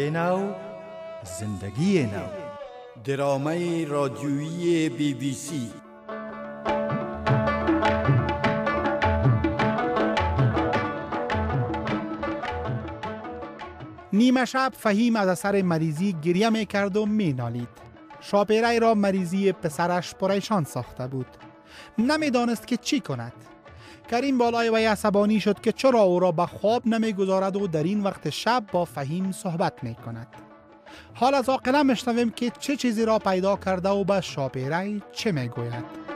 نو، زندگی نو. درامه رادیویی BBC. نیمه شب فهیم از اثر مریضی گریه می کرد و می نالید. شاپیره را مریضی پسرش پریشان ساخته بود. نمی دانست که چی کند. کریم بالای وی عصبانی شد که چرا او را به خواب نمی گذارد و در این وقت شب با فهیم صحبت می کند. حال از عاقله میشنویم که چه چیزی را پیدا کرده و به شاپیره چه می گوید.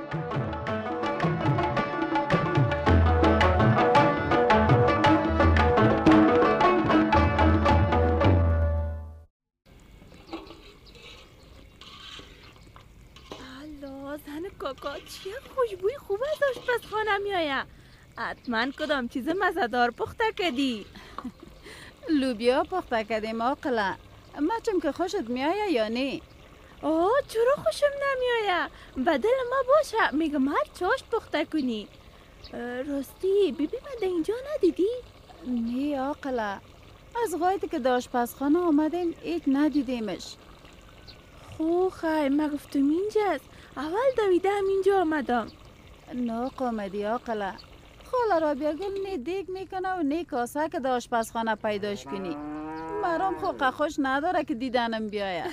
زن کاکا چه خوشبوی خوب از آشپزخانه میآید. حتما کدام چیز مزه‌دار پخته کردی. لوبیا پخته کردیم عاقله. مچم که خوشت میآید یا نه؟ آه چرا خوشم نمیآید؟ به دل ما باشه، میگم هر چاش پخته کنی. راستی بیبی من در اینجا ندیدی؟ نه عاقله، از وقتی که در آشپزخانه آمدیم هیچ ندیدیمش. خو خیر ما گفتم اینجاست. اول دویدم اینجا آمدم. ناق آمدی عاقله. خاله رابعه گل نه دیگ میکنه و نه کاسه که در آشپزخانه پیداش کنی. مرام خو خوش نداره که دیدنم بیاید.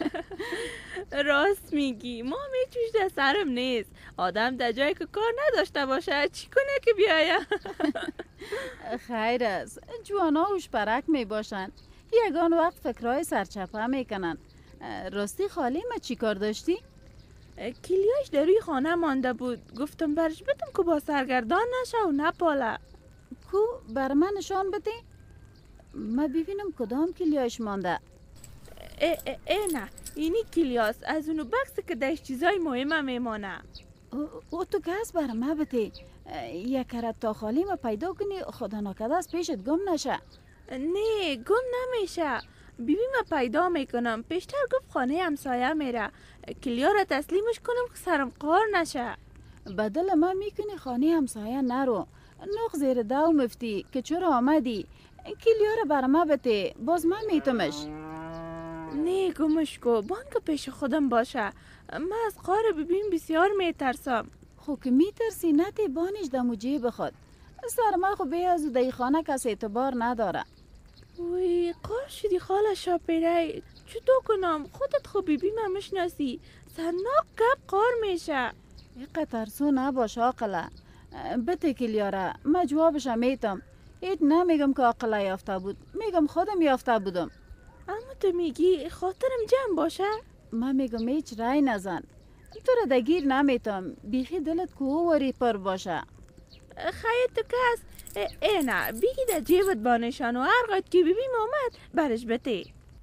راست میگی، ما میچوش در سرم نیست. آدم در جایی که کار نداشته باشه چی کنه که بیاید؟ خیر است، جوانا اوش پرک میباشن، یگان وقت فکرهای سرچپه میکنن. راستی خالی ما چی کار داشتی؟ کلیاش در روی خانه مانده بود، گفتم برش بدم که با سرگردان نشه و نپاله. کو بر من نشان بده ما ببینم کدام کلیاش مانده. نه اینی کلیاست، از اونو بکس که داشت چیزای مهمه میمانه. او تو گز بر ما بده، یک کرد تا خالی ما پیدا کنی خدا ناکده از پیشت گم نشه. نه گم نمیشه، بیبی ما پیدا میکنم. پیشتر گفت خانه همسایه میره، کلیا را تسلیمش کنم که سرم قار نشه. بدل ما میکنی خانه همسایه نرو، نوخ زیر دو مفتی که چرا آمدی. کلیا را بر ما بده، باز من میتمش. نه گمش کو، بانک پیش خودم باشه. من از قار بیبیم بسیار میترسم. خو که میترسی نتی بانش دمو جیب خود. سر ما خو بیازو دی خانه کس اعتبار نداره. وی قار شدی خاله شاپیره، چطور کنم؟ خودت خو بیبی من مشناسی، سرناک گپ قار میشه. اینقدر ترسو نباش عاقله. بده کلیاره، من جوابشم میتم. هیچ نمیگم که عاقله یافته بود، میگم خودم یافته بودم. اما تو میگی خاطرم جمع باشه؟ من میگم هیچ رای نزن، تو را دگیر نمیتم، بیخی دلت کووری پر باشه. خیلی تو کس نه بیگی در جیبت بانشان و هر قد که بیبیم آمد برش بته.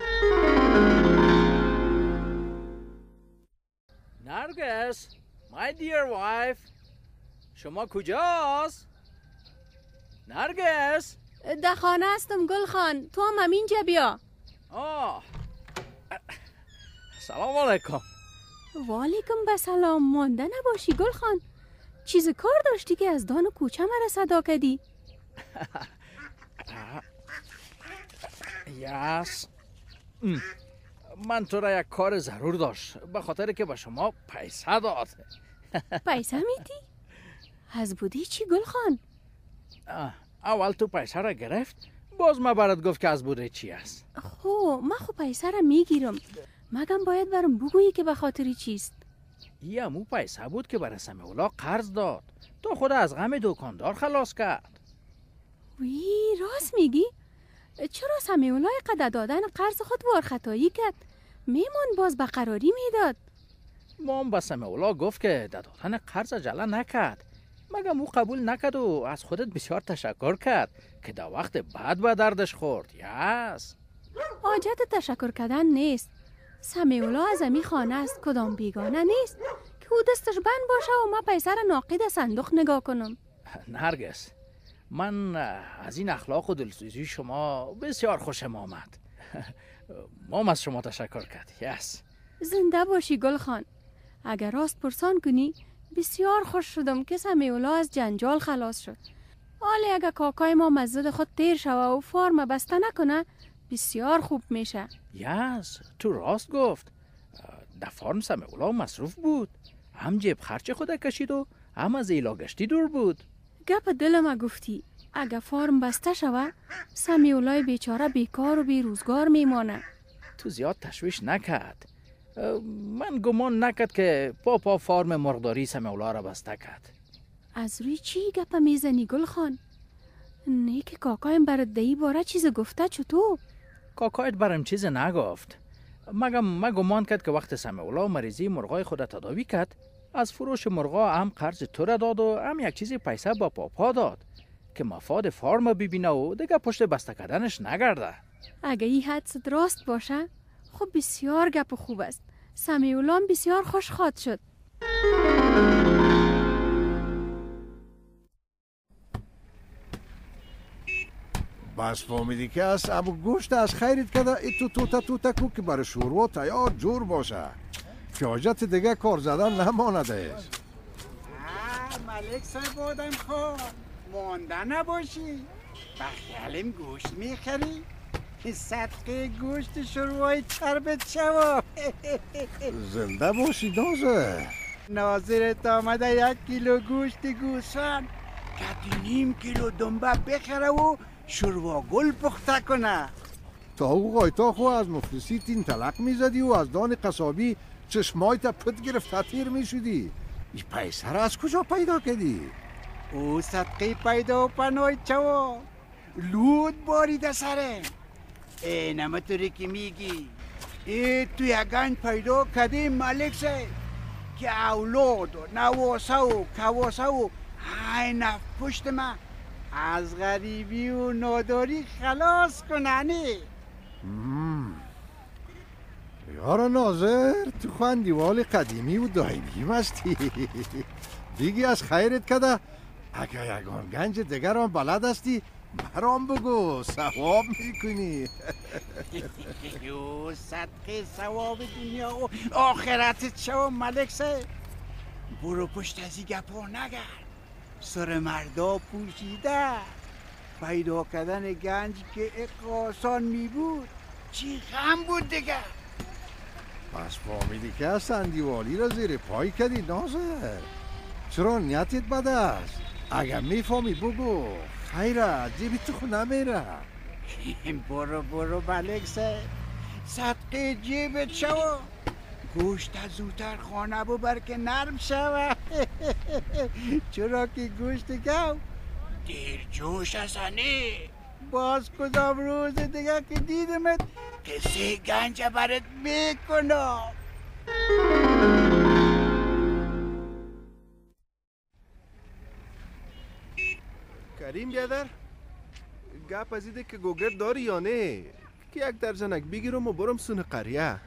نرگس my dear wife، شما کجاست؟ نرگس در خانه هستم گل خان، تو هم اینجا بیا. سلام علیکم. والیکم به سلام. مانده نباشی گل خان، چیز کار داشتی که از دان کوچه مرا صدا کردی؟ یس من تو را یک کار ضرور داشت، به خاطر که به شما پیسه داد. پیسه میدی؟ از بودی چی گل خان؟ اول تو پیسه را گرفت، باز ما برات گفت که از بوده چی است. من خو پیسه را میگیرم، مگم باید برم بگویی که به خاطری چیست؟ یه مو پیسه بود که برای سمیولا قرض داد، تو خود از غم دکاندار خلاص کرد. وی راست میگی؟ چرا سمیولا قدر دادن قرض خود وارخطایی کرد؟ میمون باز به قراری میداد. مام به سمیولا گفت که دادن قرض عجله نکرد، مگم او قبول نکرد و از خودت بسیار تشکر کرد که در وقت بعد به دردش خورد. یس حاجت تشکر کردن نیست، سمیولا از امی خانه است، کدام بیگانه نیست که او دستش بند باشه و ما پیسه را ناقید صندوق نگاه کنم. نرگس من از این اخلاق و دلسوزی شما بسیار خوشم آمد. مام از شما تشکر کرد. یس زنده باشی گل خان. اگر راست پرسان کنی بسیار خوش شدم که سمیولا از جنجال خلاص شد. حالی اگر کاکای ما مزد خود تیر شوه و فارم بسته نکنه بسیار خوب میشه. یس تو راست گفت. در فارم سمیولا مصروف بود، هم جیب خرچ خود کشید و هم از ایلا گشتی دور بود. گپ دلم گفتی اگه فارم بسته شوه سمیولای بیچاره بیکار و بی روزگار میمانه. تو زیاد تشویش نکرد. من گمان نکرد که پاپا فارم مرغداری سمیولا را بسته کرد. از روی چی گپ میزنی گل خان؟ نه که کاکایم برات دهی باره چیز گفته چطور؟ کاکایت برام چیز نگفت. مگم گمان کرد که وقت سمیولا مریضی مرغای خود تداوی کرد، از فروش مرغا هم قرض تو را داد و هم یک چیزی پیسه با پاپا داد که مفاد فارم ببینه و دیگه پشت بسته کردنش نگرده. اگه این حدس راست باشه خب بسیار گپ خوب است. سمیولام بسیار خوشخواد شد. بس فهمیدی که از ابو گوشت از خیرت کده ای توتا کو که برای شوروا تیار جور باشه که حاجت دیگه کار زدن نمانده است. ملک صاحب آدم خواه مانده نباشی، بخیالیم گوشت میخری؟ صدقه گوشت شروعای چربت شوا. زنده باشی نازر. ناظرت آمده 1 کیلو گوشت گوسفند که 2.5 کیلو دنبه بخره و شوروا گل پخته کنه. تا او غایتا خو از مفلسی تین تلق میزدی و از دان قصابی چشمایت پت گرفت تیر میشدی. این پیسه را از کجا پیدا کردی؟ او صدقه پیدا و پناه چوا لود باریده سره. نمطوری که میگی تو یک گنج پیدا کردی ملک صاحب که اولاد و نواسه و کواسه و عین پشت من از غریبی و ناداری خلاص کننی. یارا ناظر تو خواندیوال قدیمی و دایمی مستی. دیگه از خیرت کده اگه یگان گنج دیگر بلد هستی مرام بگو ثواب میکنی. یو صدقه ثواب دنیا و آخرت چه ملک صاحب. برو پشت از این گپا نگرد. سر مردا پوشیده پیدا کردن گنج که آسان می بود چی غم بود دیگه. پس فهمیدی که از سندیوالی را زیر پای کردی ناظر؟ چرا نیتت بده است؟ اگر میفهمی بگو خیره جیبی تو خو نمیره. برو ملک صاحب صدقه جیبت شوا. گوشت زودتر خانه ببر که نرم شوه. چرا که گوشت گو دیر جوش هستنی. باز کدام روز دیگه که دیدمت قصه گنج برات میکنم. کریم بیادر گپ از ایده که گوگر داری یا نه که 1 درجنک بگیرم و برم سون قریه.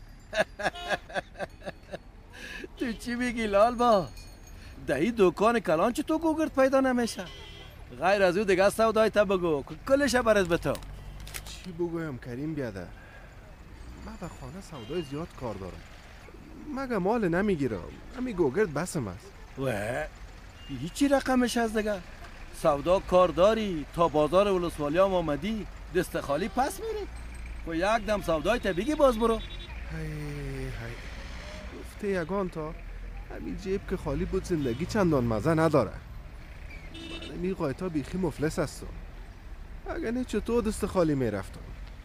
تو چی میگی لال باز؟ دهی دکان کلان چه تو گوگرد پیدا نمیشه؟ غیر از او دیگه سودای تا بگو که کلش برز به تو. چی بگویم کریم بیادر؟ من به خانه سودای زیاد کار دارم، مگه مال نمیگیرم، همی گوگرد بسم است. و هیچی رقمش از دیگه سودا کار داری تا بازار ولسوالی هم آمدی دست خالی پس میری و 1 دم سودای تا بگی باز برو. هی گفته یگان تا همین جیب که خالی بود زندگی چندان مزه نداره. من می قایتا بیخی مفلس هستم، اگه نه چطور دست خالی میرفتم.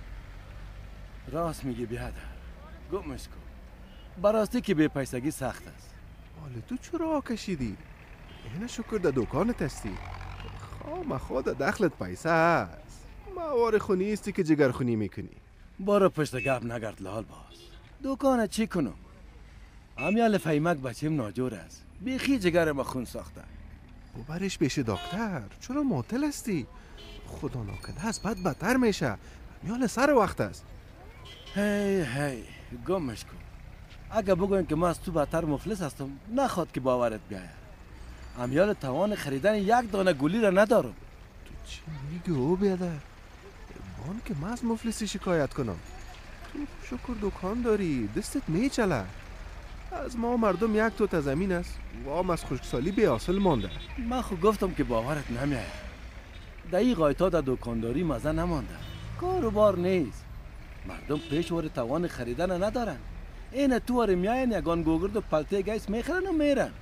راست میگی بیادر، گمش کن. براستی که به پیسگی سخت است. حالا تو چرا کشیدی؟ اینه شکر در دکانت هستی، خام خود دخلت پیسه هست. موار خونی استی که جگر خونی میکنی. برو پشت گپ نگرد لال باز. دکانه چی کنم؟ امیال فیمک بچیم ناجور است، بیخی جگر ما خون ساخته. ببرش پیش دکتر، چرا معطل هستی؟ خدا ناکنه از بد بدتر میشه. امیال سر وقت است. هی گمش کن. اگه بگویم که ما از تو بدتر مفلس هستم نخواد که باورت بیاید. امیال توان خریدن 1 دانه گلی را ندارم. تو چی میگی او بیادر؟ بان که من از مفلسی شکایت کنم؟ تو شکر دکان داری، دستت میچله. از ما مردم 1 توت زمین است و هم از خشکسالی بی حاصل مانده. من خود گفتم که باورت نمیاد. دایی غایتا در دکانداری مزه نمانده. کاروبار نیست. مردم پیشوار توان خریدن ندارن. این تو واره میاین یگان گوگرد و پلته گیس میخرن و میرن.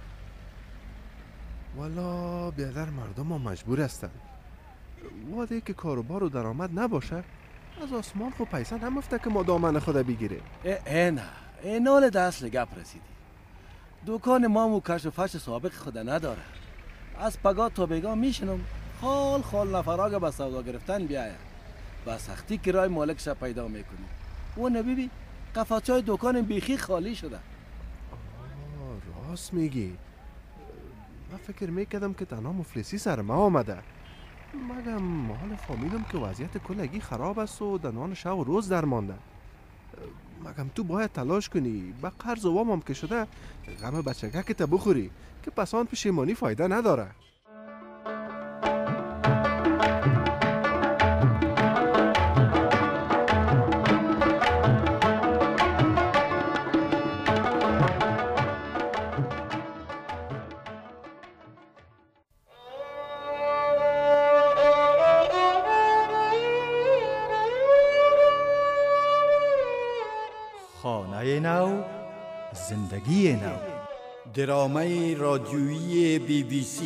والا بیادر مردم ما مجبور هستن. واده که کاروبار و درآمد نباشه از آسمان خو پیسه نمفته که ما دامن خود بگیره. این حال دست لگپ رسیدی. دکان ما مو کش و فش سابق خود نداره. از پگاه تا بگاه میشنم خال نفراغ به سودا گرفتن بیاید. با سختی کرای مالکش پیدا میکنی. و نبیبی قفاچای دکان بیخی خالی شده. راست میگی. من فکر میکردم که تنها مفلسی سر ما آمده. مگم مال فامیلم که وضعیت کلگی خراب است و دنوان شب و روز در مانده. مگم تو باید تلاش کنی به قرض و وام هم که شده غم بچگه که تا بخوری که پسان پشیمانی فایده نداره. خانه نو، زندگی نو. درامه رادیویی BBC.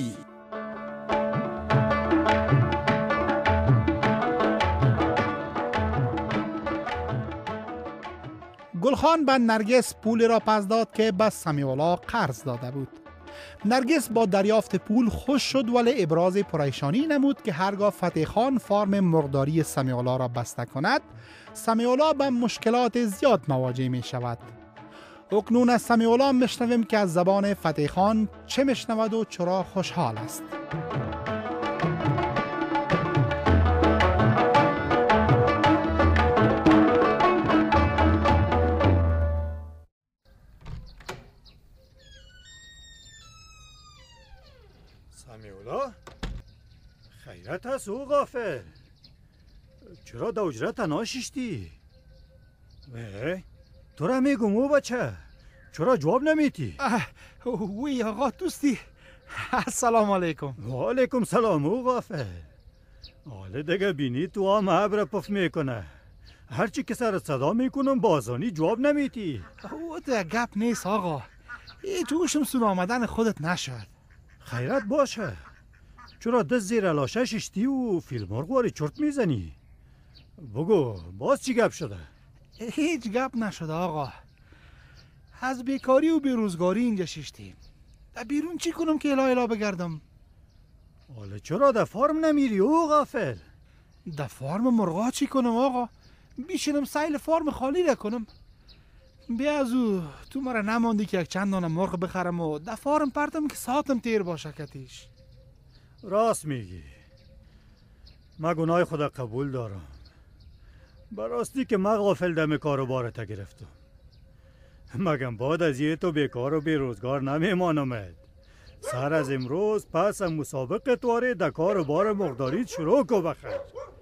گلخان به نرگس پول را پس داد که به سمیعالله قرض داده بود. نرگس با دریافت پول خوش شد ولی ابراز پریشانی نمود که هرگاه فتح خان فارم مرغداری سمیعالله را بسته کند سمیعالله به مشکلات زیاد مواجه می شود. اکنون از سمیعالله میشنویم که از زبان فتح خان چه میشنود و چرا خوشحال است. سمیعالله خیرت هست او غافل. چرا دا اجرت ناششتی؟ تو را میگم او بچه چرا جواب نمیتی؟ وی آقا دوستی. السلام علیکم. و علیکم سلام او غافل. حالا دیگه بینی تو هم عبر پف میکنه. هرچی که سر صدا میکنم بازانی جواب نمیتی. او ده گپ نیست آقا. ای جوشم سون آمدن خودت نشد. خیرت باشه. چرا دست زیر لاشه ششتی و فیلمرغواری چرت میزنی؟ بگو باز چی گپ شده؟ هیچ گپ نشده آقا. از بیکاری و بیروزگاری اینجا ششتیم. در بیرون چی کنم که الا بگردم؟ حالا چرا در فارم نمیری او غافل؟ در فارم مرغا چی کنم آقا؟ بیشنم سیل فارم خالی را کنم. بیا از او تو مرا نماندی که یک چند دانه مرغ بخرم و در فارم پرتم که ساعتم تیر باشه کتیش. راست میگی. من گناه خدا قبول دارم. براستی که من غافل دم کاروبارت گرفتم. مگم بعد از یه تو بیکار و بیروزگار نمیمانمت. سر از امروز پس مسابقه تواره در کاروبار مرغداری شروع کو بخیر.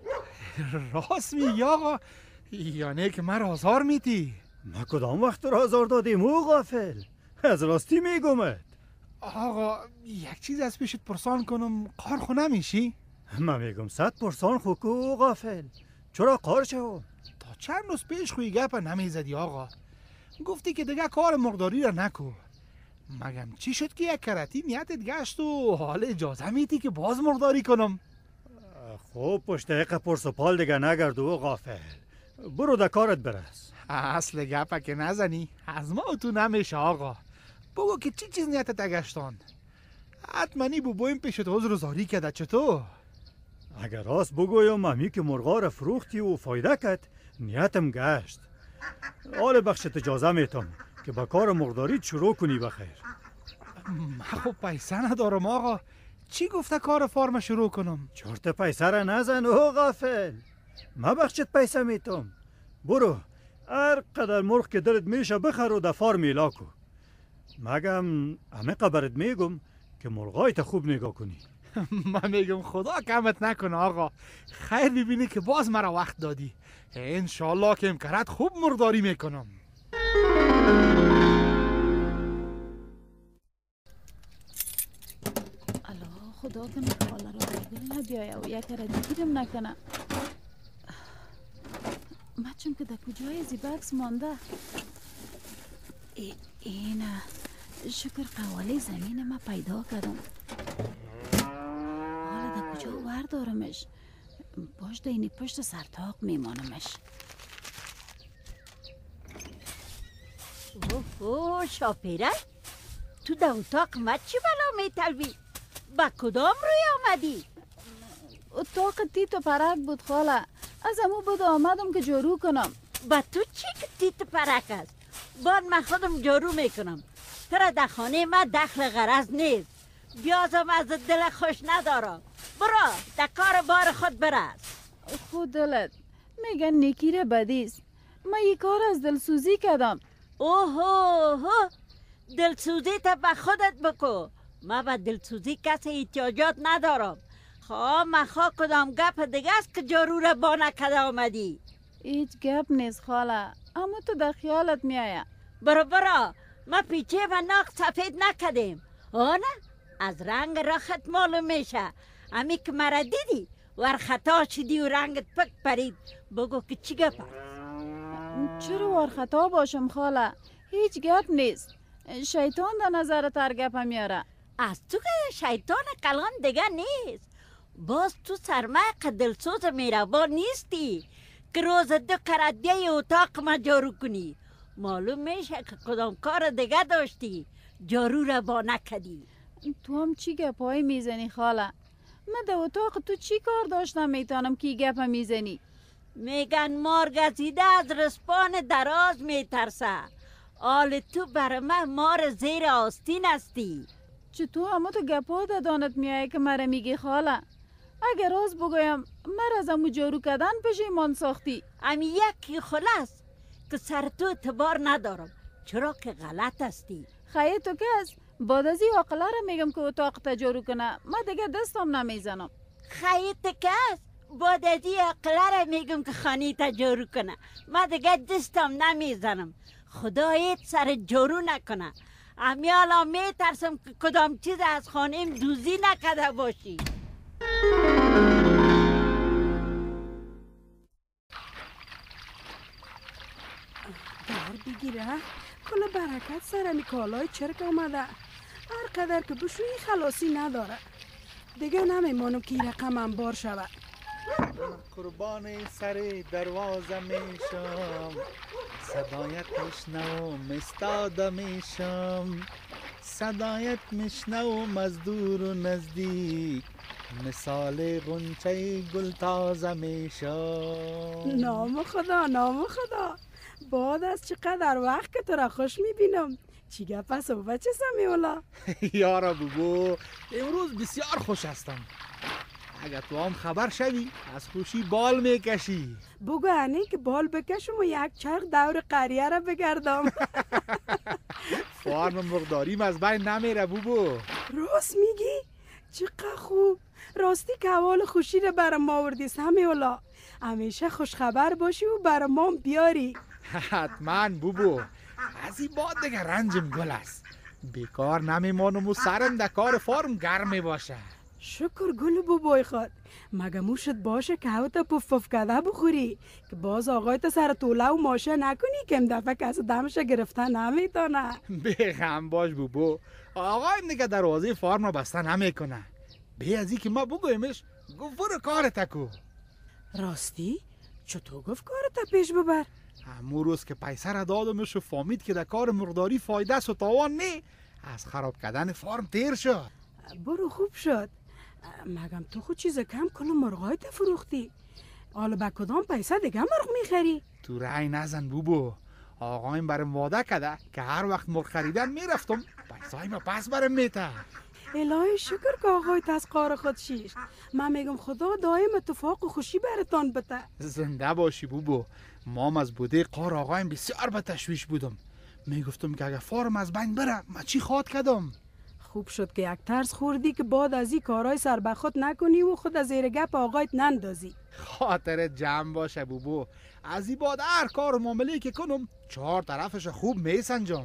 راست میگی آقا. یعنی که من آزار میدی؟ من کدام وقت را آزار دادیم او غافل؟ از راستی میگمت. آقا یک چیز از پیشت پرسان کنم قار خو نمیشی؟ من میگم 100% خوکو او غافل. چرا قار شو؟ تا چند روز پیش خوی گپ نمیزدی آقا. گفتی که دیگه کار مرغداری را نکو. مگم چی شد که یک کرتی نیتت گشت و حال اجازه میدی که باز مرغداری کنم؟ خوب پشت ایقه پرسپال دیگه نگرد او غافل. برو در کارت برس. اصل گپه که نزنی از ما تو نمیشه آقا. بگو که چی چیز نیتت گشتان؟ حتمانی بوبویم پیشت عذر زاری کرده چطور؟ اگر راست بگویم ممی که مرغا را فروختی و فایده کرد نیتم گشت. حال بخشت اجازه میتم که با کار مرغداری شروع کنی بخیر. من خب پیسه ندارم آقا. چی گفته کار فارم شروع کنم؟ چرت پیسه را نزن او غافل. من بخشت پیسه میتم. برو هر قدر مرغ که دلت میشه بخر و در فارم ایلا کو. مگم همه قبرت میگم که مرغایت خوب نگاه کنی. من میگم خدا کمت نکنه آقا. خیر ببینی که باز مرا وقت دادی. انشالله که امکانت خوب مرغداری میکنم. خدا کنه حالا را بگل نبیایه و یک را دیگیرم نکنه. من چون که در کجای زی بکس مانده. اینه شکر قواله زمین ما پیدا کردم. حالا در کجا وردارمش؟ باش در اینی پشت سرتاق میمانمش. اوه شاپیره، تو در اتاق ما چی بلا میتلوی؟ با کدام روی آمدی؟ اتاق تیت و پرک بود خاله. از امو بود آمدم که جارو کنم. با تو چی که تیت و پرک است؟ بعد من خودم جارو میکنم. ترا در خانه ما دخل غرض نیست. بیازم از دل خوش ندارم. برو در کار بار خود برس. خود دلت میگن نیکی را بدیست. من یک کار از دلسوزی کردم. اوه دلسوزی تا به خودت بکو. من به دلسوزی کسی احتیاجات ندارم. من کدام گپ دیگه است که جارو را با نکده آمدی؟ هیچ گپ نیست خاله، اما تو در خیالت میآید. برو ما پیچه و ناق سفید نکدیم. آنه از رنگ رخت معلوم میشه. امی که مرا دیدی ور خطا شدی و رنگت پک پرید. بگو که چی گپ است؟ چرا ور خطا باشم خاله؟ هیچ گپ نیست. شیطان در نظرت هر گپ میاره. از تو که شیطان کلان دیگه نیست. باز تو سرمایق دلسوز میربا نیستی که روز دو کردیه اتاق ما جارو کنی. معلوم میشه که کدام کار دیگه داشتی جارو را با نکدی. تو هم چی گپایی میزنی خاله؟ من در اتاق تو چی کار داشتم میتونم که گپ میزنی؟ میگن مار گزیده از رسپان دراز میترسه. آل تو بر من مار زیر آستین هستی. چطور اما تو گپا دادانت میایی که مرا میگی خاله؟ اگر راز بگویم مر از امو جارو کردن پشیمان ساختی. امی یکی خلاص که سر تو اعتبار ندارم. چرا که غلط هستی. خیلی تو کس بعد از این عقله را میگم که اتاق تجارو کنه. من دیگه دستم نمیزنم. خیلی تو کس بعد از این عقله را میگم که خانی تجارو کنه. من دیگه دستم نمیزنم. خدایت سر جارو نکنه. امیالا میترسم که کدام چیز از خانیم دوزی نکده باشی. در بگیره کلا برکت سرمی کالای چرک اومده. هر قدر که بشوی خلاصی نداره. دیگه نمیمانم که این رقم انبار شود. قربان سر دروازه میشم، صدایت میشنوم استاده میشم، صدایت میشنوم از دور و نزدیک، مثال غنچه گل تازه میشم. نام خدا بعد از چقدر وقت که تو را خوش میبینم. چی گپ است و بچه سمیولا؟ یارا بابا امروز بسیار خوش هستم. اگر تو هم خبر شوی از خوشی بال میکشی. بگو انی که بال بکشم و یک چرخ دور قریه را بگردم. فارم مقداریم از بین نمیره بابا. راست میگی؟ چقدر خوب. راستی که حوال خوشی را برام آوردی سمیولا. همیشه خوش خبر باشی و برام ما بیاری. حتما بابا. از این بعد دیگه رنجم گل است. بیکار نمیمانم و سرم در کار فارم گرم باشه. شکر گل بابای خود. مگه موشت باشه که هوتا پف پف کده بخوری که باز آقای تا سر طوله و ماشه نکنی که ام دفعه کس دمش گرفتن نمیتونه. بخم باش بابا. آقای دیگه دروازه فارم رو بسته نمیکنه. به ازی که ما بگویمش گفت برو کارت کو. راستی؟ چطور گفت کارت پیش ببر؟ همون روز که پیسه را دادمش و فهمید که در کار مقداری فایده است و تاوان نه، از خراب کردن فارم تیر شد. برو خوب شد. مگم تو خود چیز کم کل مرغای فروختی. حالا با کدام پیسه دیگه مرغ میخری؟ تو رای نزن بوبو. آقایم برم واده کده که هر وقت مرغ خریدن میرفتم پیسه ما پس برم میته. الهی شکر که آقایت از کار خود شیش. من میگم خدا دایم اتفاق و خوشی برتان بده. زنده باشی بوبو. مام از بوده قار آقایم بسیار به تشویش بودم. میگفتم که اگه فارم از بین بره ما چی خواد کدم. خوب شد که یک ترس خوردی که بعد از این کارهای سر به خود نکنی و خود از زیر گپ آقایت نندازی. خاطرت جمع باشه بوبو. از این بعد هر کار و معامله که کنم 4 طرفش خوب میسنجم.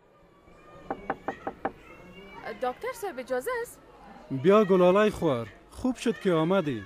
دکتر صاحب اجازه است؟ بیا گلالای خور. خوب شد که آمدی.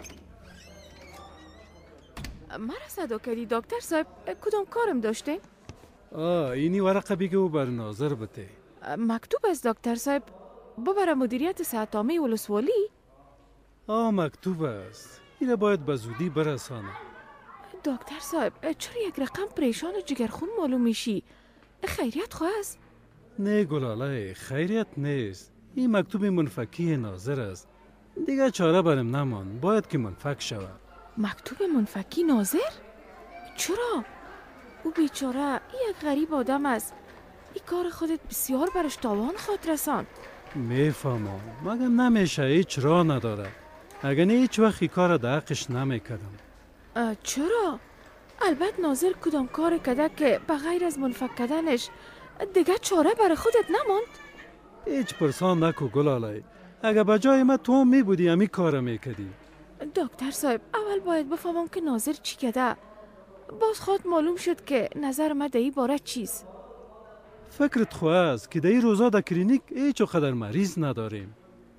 مرا صدا کردی دکتر صاحب، کدام کارم داشته؟ اینی ورقه بگو بر ناظر بته. مکتوب است دکتر صاحب، ببره مدیریت صحت عامه ولسوالی. مکتوب است. اینه باید به زودی برسانه. دکتر صاحب چرا یک رقم پریشان و جگرخون معلوم میشی؟ خیریت خواست؟ نه گلاله، خیریت نیست. این مکتوب منفکی ناظر است. دیگه چاره برم نمان، باید که منفک شود. مکتوب منفکی ناظر؟ چرا؟ او بیچاره یک غریب آدم است. این کار خودت بسیار برش تاوان خواهد رساند. میفهمم، مگر نمیشه، هیچ راه نداره. اگر نه هیچ وقت این کار در حقش نمیکردم. چرا؟ البته ناظر کدام کار کده که بغیر از منفک کردنش دیگه چاره برای خودت نماند؟ هیچ پرسان نکو گلاله. اگر بجای من تو هم میبودی همی کار میکردی. دکتر صاحب اول باید بفهمم که ناظر چی کده. باز خود معلوم شد که نظر من در این باره چیز. فکرت خواست که در این روزا در کلینیک هیچ قدر مریض نداریم.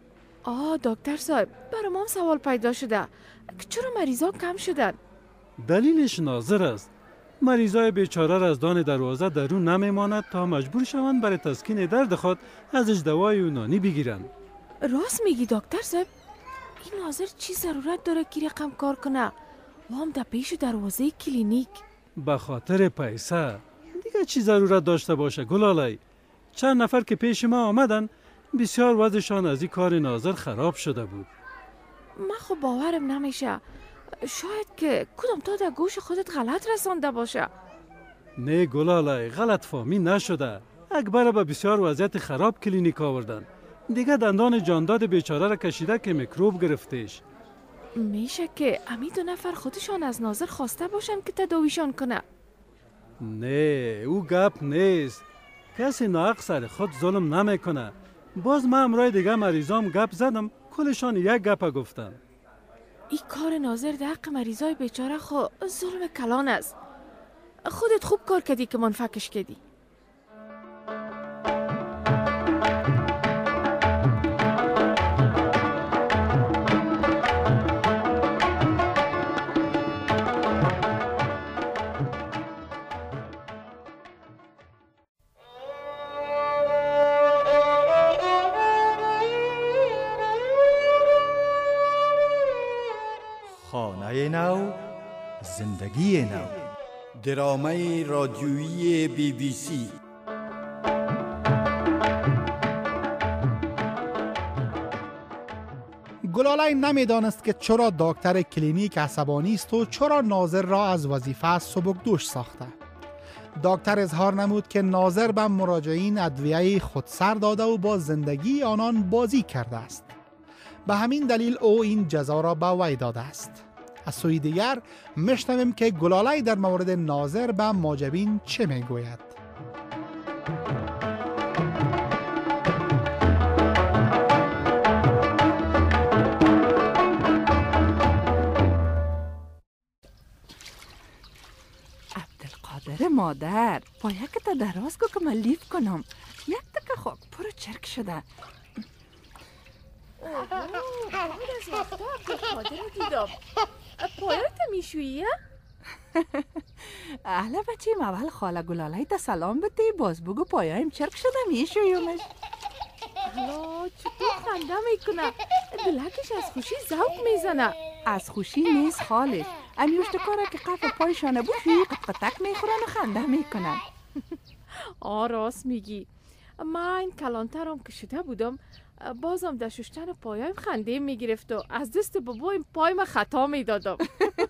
دکتر صاحب برای ما سوال پیدا شده که چرا مریضا کم شدن؟ دلیلش ناظر است. مریضای بیچاره را از دان دروازه درون نمیماند تا مجبور شوند برای تسکین درد خود ازش دوای یونانی بگیرند. راست میگی دکتر صاحب. این ناظر چی ضرورت داره که رقم کار کنه و هم در پیش دروازه کلینیک؟ به خاطر پیسه. دیگه چی ضرورت داشته باشه گلاله؟ چند نفر که پیش ما آمدن بسیار وضعشان از این کار ناظر خراب شده بود. من خب باورم نمیشه. شاید که کدام تا در گوش خودت غلط رسانده باشه. نه گلاله، غلط فهمی نشده. اکبر به بسیار وضعیت خراب کلینیک آوردن. دیگه دندان جانداد بیچاره را کشیده که میکروب گرفتش. میشه که امی 2 نفر خودشان از ناظر خواسته باشن که تداویشان کنه؟ نه، او گپ نیست. کسی ناحق سر خود ظلم نمیکنه. باز من امرای دیگه مریضام گپ زدم، کلشان یک گپ گفتن. این کار ناظر در حق مریضای بیچاره خو ظلم کلان است. خودت خوب کار کردی که منفکش کردی. خانه نو، زندگی نو. درامه رادیویی BBC. گلاله نمیدانست که چرا دکتر کلینیک عصبانی است و چرا ناظر را از وظیفه سبکدوش ساخته. دکتر اظهار نمود که ناظر به مراجعین ادویه خودسر داده و با زندگی آنان بازی کرده است. به همین دلیل او این جزا را به وی داده است. از سوی دیگر میشنویم که گلاله در مورد ناظر به معجبین چه میگوید. عبدالقادر مادر، پایکت دراز کو که من لیف کنم. یک تکه خاک پرو چرک شده. از وقتا عبدالقادر دیدم. پایت میشویی؟ اهلا بچیم، اول خاله گلاله تا سلام بده، باز بگو پایایم چرک شده میشویمش. اهلا چطور خنده میکنه؟ دلکش از خوشی ذوق میزنه. از خوشی نیست خالش، امیوشت کاره که قف پایشانه بوشی قطق میخورن و خنده میکنن. راست میگی. من کلانترم که شده بودم بازم در ششتن پایم خنده میگرفت و از دست بابایم پایم خطا میدادم.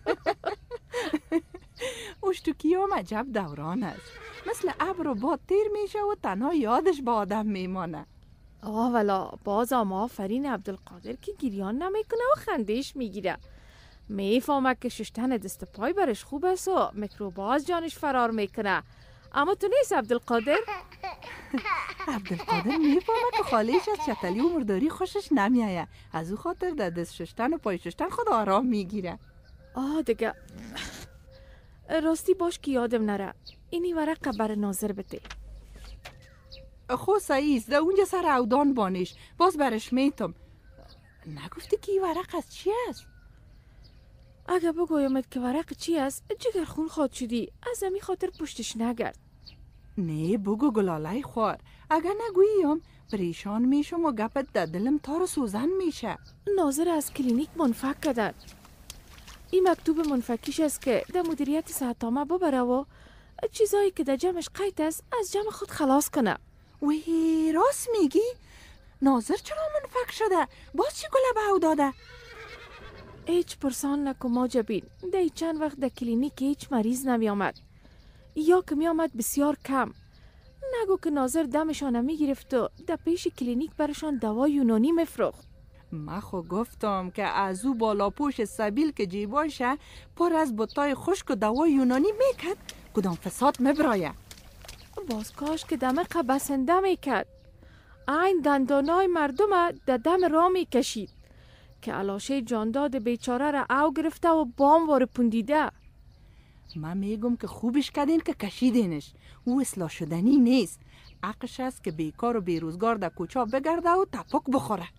اشتوکی هم عجب دوران است، مثل ابر و باد تیر میشه و تنها یادش با آدم میمانه. والا بازم آفرین عبدالقادر که گریان نمیکنه و خندهش میگیره. میفهمه که ششتن دست پای برش خوب است و میکروباز جانش فرار میکنه. اما تو نیست عبدالقادر؟ عبدالقادر میفهمه که خالیش از چتلی و مرداری خوشش نمیایه، از او خاطر در دست ششتن و پای ششتن خود آرام میگیره. دیگه راستی باش که یادم نره اینی ورقه بر ناظر بده. خو سعیز ده اونجا سر اودان بانش، باز برش میتم. نگفتی که این ورق از چی است؟ اگه بگویمت که ورق چی است جگر خون خواد شدی، از امی خاطر پشتش نگرد. نه بگو گلاله خوار، اگه نگوییم پریشان میشم و گپت در دلم تار و سوزن میشه. ناظر از کلینیک منفک کردن. این مکتوب منفکیش است که در مدیریت صحتنامه ببره و چیزایی که در جمعش قید است از جمع خود خلاص کنه. وی راست میگی؟ ناظر چرا منفک شده؟ باز چی گله به او داده؟ هیچ پرسان نکن ما جبین. در چند وقت در کلینیک هیچ مریض نمی آمد یا که می آمد بسیار کم. نگو که ناظر دمشان می گرفت و در پیش کلینیک برشان دوا یونانی میفروخت. ما خو گفتم که از او بالا پوش سبیل که جیباشه پر از بطای خشک و دوا یونانی میکرد کدام فساد مبرایه. باز کاش که دمق بسنده میکرد. این دندانای مردم در دم را میکشید که علاشه جانداد بیچاره را او گرفته و بام وار پوندیده. من میگم که خوبش کردین که کشیدینش. او اصلاح شدنی نیست. عقش است که بیکار و بیروزگار در کوچا بگرده و تپک بخوره.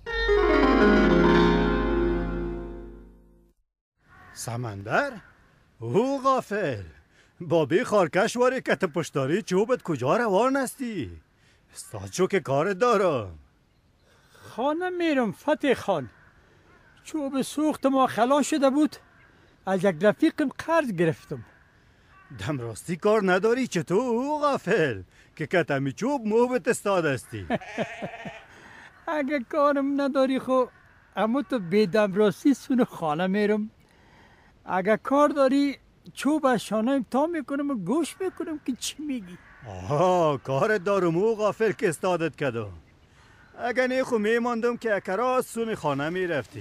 سمندر؟ او غافل با بی خارکش واری کت پشتاری چوبت کجا روان هستی؟ استاد شو که کار دارم. خانه میرم فتح خان. چوب سوخت ما خلاص شده بود، از یک رفیقم قرض گرفتم. دم راستی کار نداری چطور او غافل که کتمی چوب موبت استاد هستی؟ اگه کارم نداری خو اما تو بیدم راستی سون خانه میرم. اگه کار داری چوب از شانه تا میکنم و گوش میکنم که چی میگی. آها کارت دارم او غافل که استادت کدم. اگه نه خو میماندم که اکراز سون خانه میرفتی.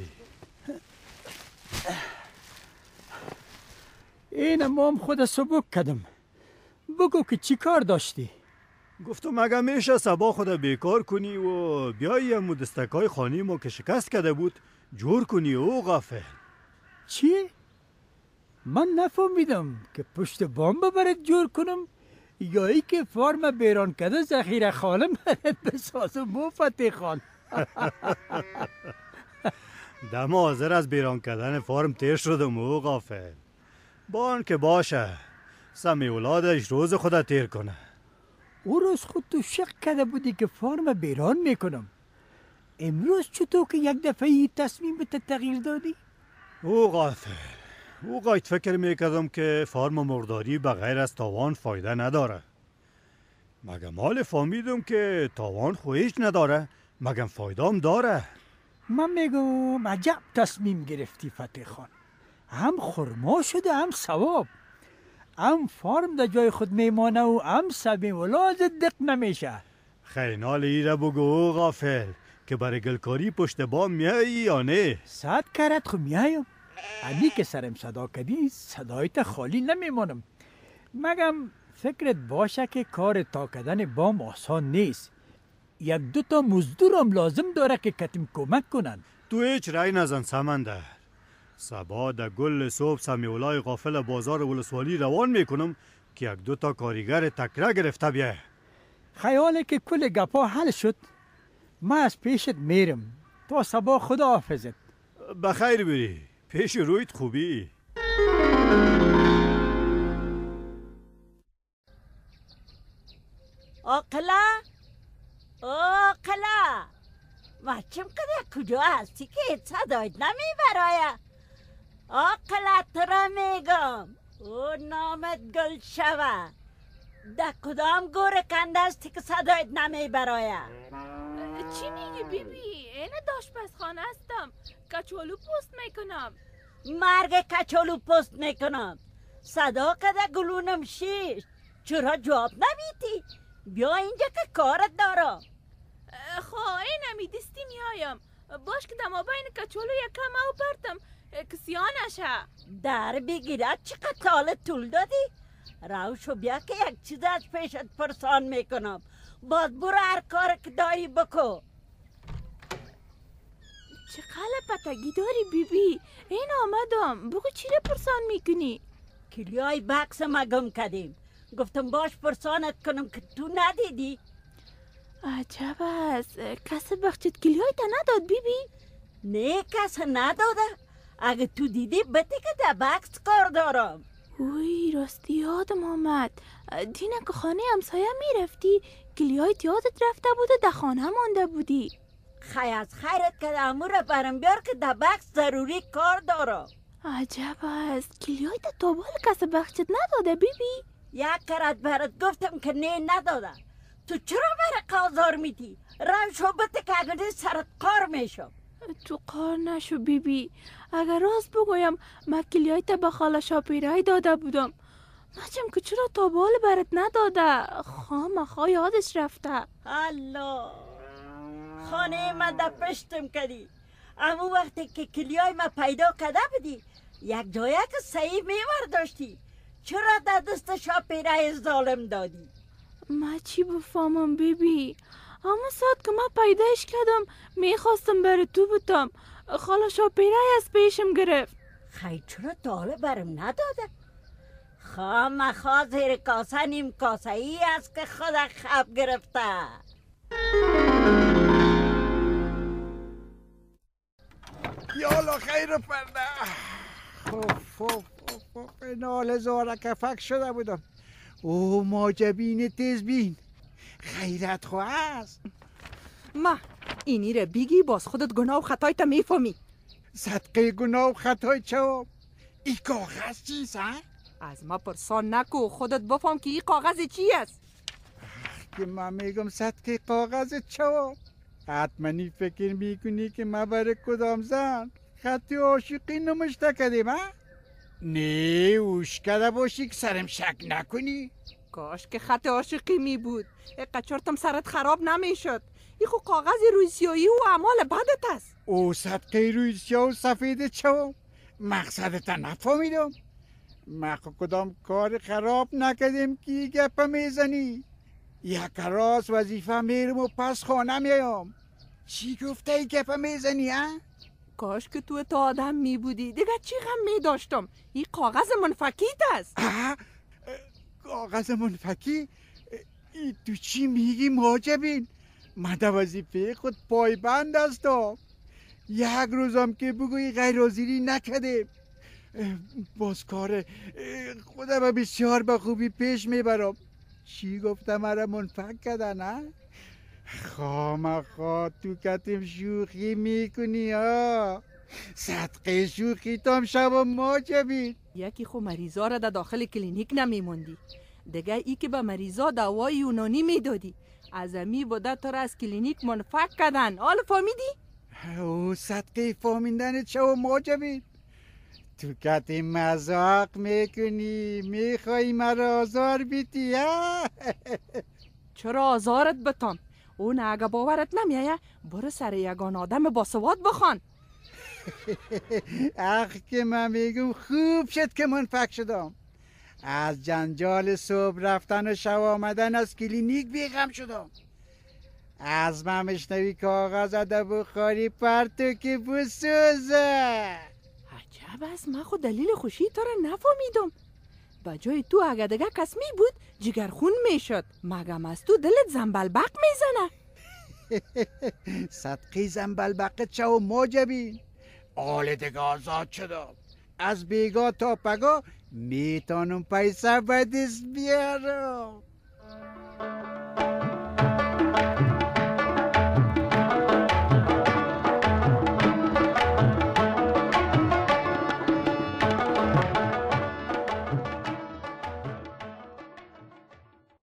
این مام خود سبک کدم. بگو که چی کار داشتی؟ گفتم اگه میشه سبا خود بیکار کنی و بیایی هم دستکای خانی ما که شکست کده بود جور کنی او غافل. چی؟ من نفهمیدم که پشت بام ببرد جور کنم یا ای که فارم بیران کده ذخیره خانه برد بسازم و فتح خان. دم حاضر از بیران کردن فارم تیر شدم او غافل. بان که باشه سمی اولادش روز خود تیر کنه. او روز خود تو شک کده بودی که فارم بیران میکنم. امروز چطور که یک دفعه ای تصمیم به تغییر دادی؟ او غافل او قاید فکر میکردم که فارم مرداری بغیر از تاوان فایده نداره. مگه مال فهمیدم که تاوان خویش نداره مگم فایده هم داره. من میگم عجب تصمیم گرفتی فتح خان. هم خرما شده هم ثواب. هم فارم در جای خود میمانه و هم سبی ولاد دق نمیشه. خیلی ایره بگو غافل که برای گلکاری پشت بام میایی یا نه؟ 100 کرت خو میایم. امی که سرم صدا کردی صدایت خالی نمیمانم. مگم فکرت باشه که کار تا کردن بام آسان نیست. یک دو تا مزدورم لازم داره که کتیم کمک کنن. تو هیچ رای نزن سمندر. سبا در گل صبح سمیولای غافل بازار ولسوالی روان میکنم که یک دو تا کاریگر تکره گرفته بیه. خیاله که کل گپا حل شد. من از پیشت میرم تا سبا خدا حافظت. بخیر بری پیش رویت خوبی. آقلا بچم قده کجا هستی که هیچ صدایت نمیبرایه؟ آقلا تو را میگم او نامت گل شوه. در کدام گوره کنده هستی که صدایت نمیبرایه؟ چی میگی بیبی؟ اینه داشپزخانه هستم. کچولو پست میکنم. مرگ کچولو پست میکنم. صدا کده گلونم شیش. چرا جواب نمیتی؟ بیا اینجا که کارت دارم. خواه این همی دستی میایم. باش که دما بین کچولو یکم او پرتم کسیان نشه. در بگیرد چقدر تالت طول دادی؟ روشو بیا که یک چیز از پیشت پرسان میکنم. باز برو هر کار که داری بکو. چه قلپتگی داری بیبی؟ این آمدم. بگو چی رو پرسان میکنی؟ کلیای بکس مگم کدیم. گفتم باش پرسانت کنم که تو ندیدی. عجب است. کسی بخشید کلیای تا نداد بیبی؟ نه کس نداده. اگه تو دیدی بده که در بکس کار دارم. اوی راستی یادم آمد. دینه که خانه همسایه میرفتی کلیایت یادت رفته بوده در خانه مانده بودی. خی از خیرت که امور برم بیار که در بکس ضروری کار دارم. عجب است. کلیایت تا بال کس بخشت نداده بیبی؟ یک کرد برات گفتم که نه نداده. تو چرا برای قازار میدی؟ رم شو بده که اگر سرت قار میشم. تو قار نشو بیبی. اگر راست بگویم من کلیایت به خاله شاپیرای داده بودم. نچم که چرا تا بال برات نداده. خامخا یادش رفته. الله خانه من در پشتم کردی. اما وقتی که کلیای من پیدا کرده بودی یک جایه که صحیح میور داشتی، چرا در دست شاپیرای ظالم دادی؟ من چی بفهمم بیبی؟ اما ساعت که من پیداش کردم میخواستم بر تو بودم. خاله شاپیرای از پیشم گرفت. خیلی چرا تاله برم نداده؟ خامخا زیر کاسه نیم کاسه ای است که خدا خب گرفته. یالا خیر پرده. نال زاره کفک شده بودم. او ماجبین تیزبین خیرت خواه است. ما اینی را بیگی باز خودت گناه و خطایت میفهمی. صدقه گناه و خطای چه؟ این کاغذ چیست ها؟ از ما پرسان نکو، خودت بفهم که این کاغذ چی است. که من میگم صدقه کاغذ چه؟ حتمانی فکر میکنی که من برای کدام زن خط عاشقی نمشته کردیم ها؟ نه اوش کرده باشی که سرم شک نکنی. کاش که خط عاشقی می بود، قچرتم سرت خراب نمیشد. این خو کاغذ روی سیاهی و اعمال بدت است. او صدقه روی سیاه و سفید چه؟ مقصدت نفهمیدم. ما کدام کار خراب نکردیم که گپ میزنی. یک راست وظیفه میرم و پس خانه میام. چی گفته ای گپ میزنی ها؟ کاش که تو تا آدم می بودی دیگه چی غم می داشتم. این کاغذ منفکیت است. کاغذ منفکی؟ تو چی میگی ماجبین؟ من در وظیفه خود پایبند هستم. یک روزم که بگویی غیر حاضری نکردیم. باز کار خودم بسیار به خوبی پیش میبرم. چی گفتم مرا منفک کردن ها؟ خامخا تو کتیم شوخی میکنی ها. صدقه شوخی تام شب ماجبین. یکی خو مریضا را در داخل کلینیک نمیموندی، دیگه ای که به مریضا دوای یونانی میدادی. ازمی بوده تو را از کلینیک منفک کردن. حال فهمیدی؟ او صدقه فهمیدن چه و ماجبین؟ تو کتی مذاق میکنی، میخوایی مرا آزار بیتی ها؟ چرا آزارت بتم؟ اون اگه باورت نمیایه برو سر یگان آدم باسواد بخوان. اخ که من میگم خوب شد که منفک شدم. از جنجال صبح رفتن و شب آمدن از کلینیک بیغم شدم. از من مشنوی کاغذ در بخاری پرتو که بسوزه. عجب است، من خود دلیل خوشی تو را نفهمیدم. با جای تو اگه دیگه کس می بود جگرخون میشد. مگم از تو دلت زنبلبق میزنه؟ صدقه زنبلبق چه و ماجبین؟ آل دیگه آزاد شدم. از بیگا تا پگا میتونم پیسه به دست بیارم.